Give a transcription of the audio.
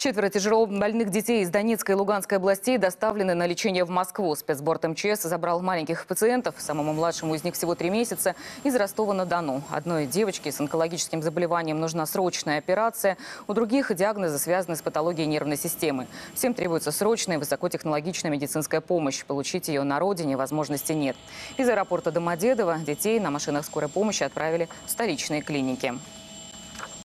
4 тяжело больных детей из Донецкой и Луганской областей доставлены на лечение в Москву. Спецборд МЧС забрал маленьких пациентов, самому младшему из них всего 3 месяца, из Ростова-на-Дону. Одной девочке с онкологическим заболеванием нужна срочная операция, у других диагнозы связаны с патологией нервной системы. Всем требуется срочная и высокотехнологичная медицинская помощь. Получить ее на родине возможности нет. Из аэропорта Домодедово детей на машинах скорой помощи отправили в столичные клиники.